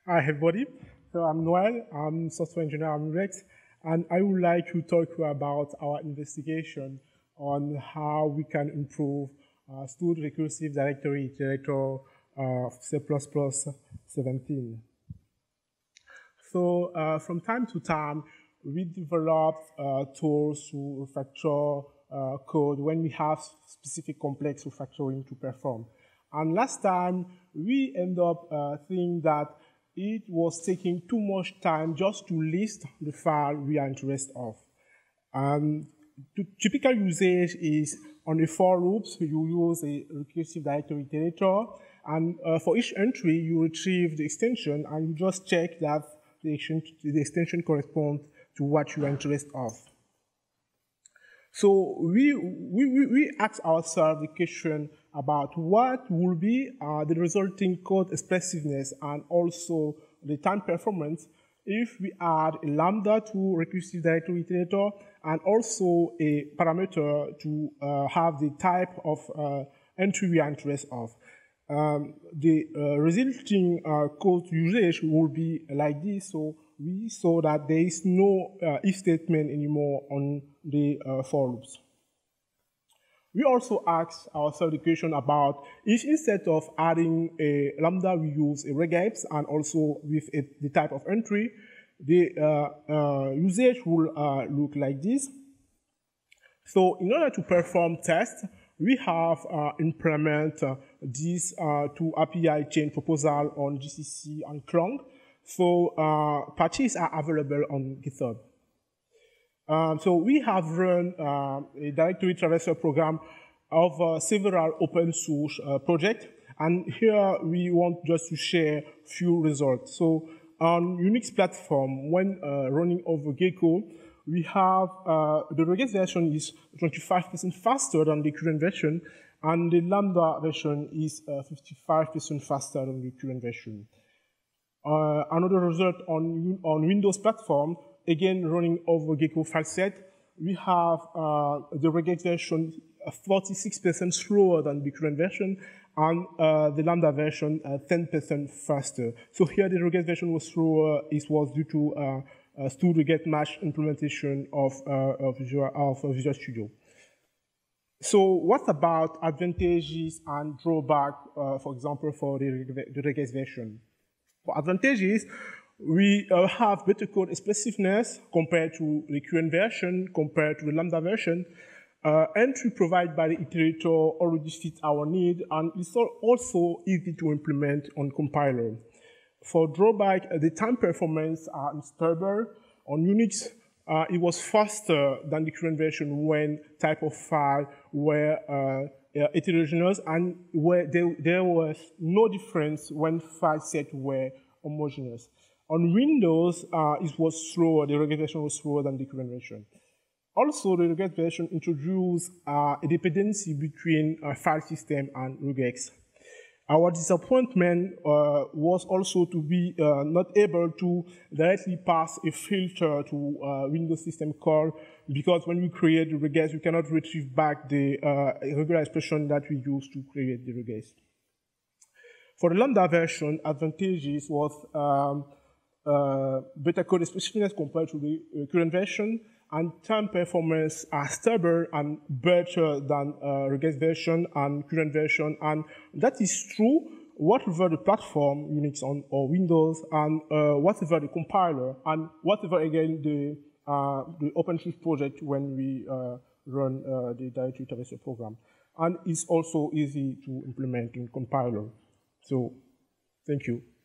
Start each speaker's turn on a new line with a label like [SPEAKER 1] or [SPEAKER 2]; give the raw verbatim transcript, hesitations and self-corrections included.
[SPEAKER 1] Hi, everybody. So I'm Noel. I'm software engineer at Rex, and I would like to talk about our investigation on how we can improve uh, stored recursive directory iterator of C plus plus seventeen. So uh, from time to time, we develop uh, tools to refactor uh, code when we have specific complex refactoring to perform. And last time, we end up uh, seeing that it was taking too much time just to list the file we are interested of. Um, typical usage is on the for loops, you use a recursive directory iterator, and uh, for each entry, you retrieve the extension, and you just check that the extension, the extension corresponds to what you are interested of. So we, we, we ask ourselves the question about what will be uh, the resulting code expressiveness and also the time performance if we add a lambda to recursive directory iterator and also a parameter to uh, have the type of uh, entry we are interested of. Um, the uh, resulting uh, code usage will be like this. So we saw that there is no uh, if statement anymore on the uh, for loops. We also asked ourselves the question about if instead of adding a lambda, we use a regex and also with a, the type of entry, the uh, uh, usage will uh, look like this. So in order to perform tests, we have uh, implement uh, these uh, two A P I chain proposal on G C C and Clang. So uh, patches are available on GitHub. Um, so we have run uh, a directory traversal program of uh, several open source uh, projects, and here we want just to share few results. So on Unix platform, when uh, running over Gecko, we have uh, the regex version is twenty-five percent faster than the current version, and the Lambda version is uh, fifty-five percent faster than the current version. Uh, another result on, on Windows platform, again running over Gecko file set, we have uh, the regex version forty-six percent slower than the current version, and uh, the Lambda version uh, ten percent faster. So here the regex version was slower. It was due to uh, uh, stored regex mesh implementation of, uh, of, Visual, of Visual Studio. So what about advantages and drawback, uh, for example, for the, the regex version? For advantages, we uh, have better code expressiveness compared to the current version, compared to the Lambda version. Uh, entry provided by the iterator already fits our need, and it's also easy to implement on compiler. For drawback, uh, the time performance are unstable. On Unix, uh, it was faster than the current version when type of file were uh, uh, heterogeneous, and where there, there was no difference when file sets were homogeneous. On Windows, uh, it was slower, the regex version was slower than the current version. Also, the regex version introduced uh, a dependency between uh, file system and regex. Our disappointment uh, was also to be uh, not able to directly pass a filter to uh, Windows system call, because when we create the regex, we cannot retrieve back the uh, regular expression that we used to create the regex. For the Lambda version, advantages was um, uh, better code expressiveness compared to the uh, current version, and time performance are stable and better than uh, regex version and current version, and that is true whatever the platform, Unix on, or Windows, and uh, whatever the compiler, and whatever again the, uh, the OpenShift project when we uh, run uh, the directory traversal program. And it's also easy to implement in compiler. So, thank you.